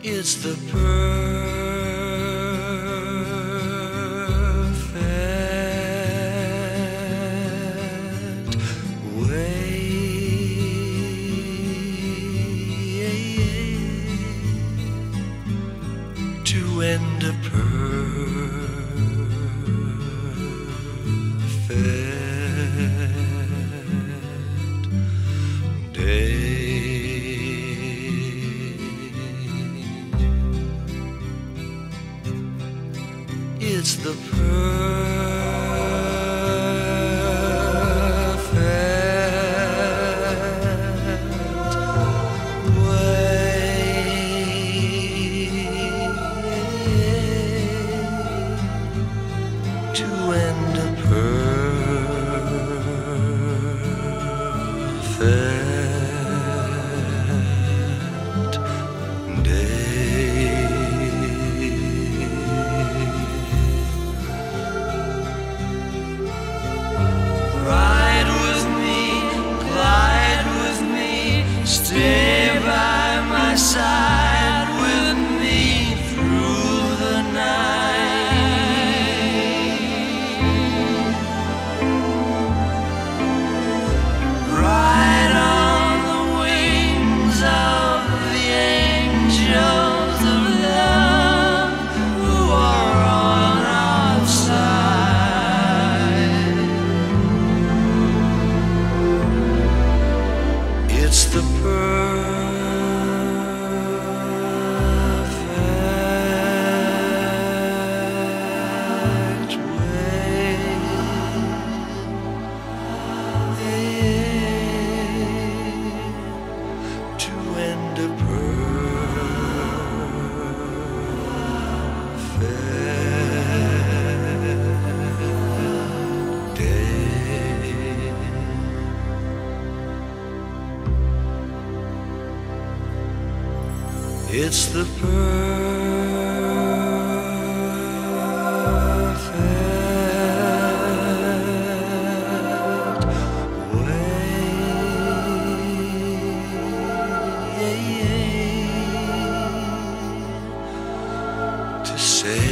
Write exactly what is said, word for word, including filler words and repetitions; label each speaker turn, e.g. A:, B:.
A: It's the perfect way to end a perfect day. It's the perfect way to end a perfect day. Ride with me, glide with me, stay by my side with me through the night. Ride on the wings of the angels of love who are on our side. It's the perfect way to end a perfect day. It's the perfect way to say